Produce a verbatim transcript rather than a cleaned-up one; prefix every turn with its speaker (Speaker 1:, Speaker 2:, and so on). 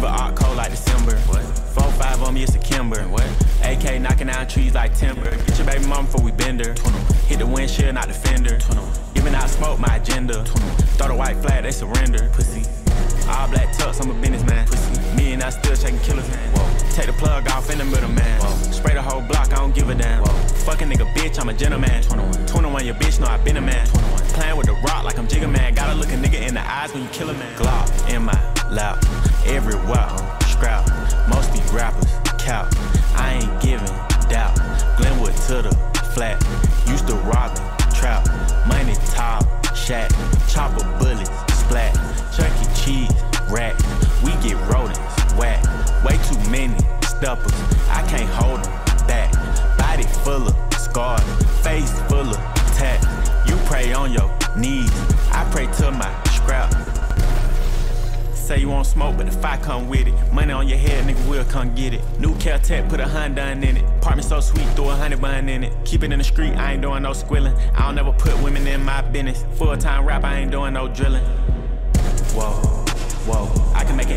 Speaker 1: art cold like December. What? four five on me, it's a Kimber. What? A K knocking down trees like timber. Get your baby mama before we bend her. Hit the windshield, not the fender. Giving out smoke, my agenda. Throw the white flag, they surrender. Pussy. All black tux, I'm a businessman. Pussy. Me and I still checking killers, man. Whoa. Take the plug off in the middle, man. Whoa. Spray the whole block, I don't give a damn. Whoa. Fucking nigga, bitch, I'm a gentleman. twenty-one, twenty-one your bitch, know I been a man. twenty-one. Playing with the rock like I'm Jigga Man. Gotta look a nigga in the eyes when you kill a man. Glock in my lap, everywhere, scrap. Most these rappers, cap. I ain't giving doubt. Glenwood to the flat. Used to rob it, trap. Money top, shack. Chopper bullets, splat. Chuck E. Cheese, rack. We get rodents, whack. Way too many steppers. I can't hold them back. Body full of scars. Face full of tats. You pray on your knees. I pray to my scrap. Say you want smoke, but the fire come with it. Money on your head, nigga, will come get it. New Caltech, put a Honda in it. Apartment so sweet, throw a honey bun in it. Keep it in the street, I ain't doing no squilling. I don't never put women in my business. Full-time rap, I ain't doing no drilling. Whoa, whoa, I can make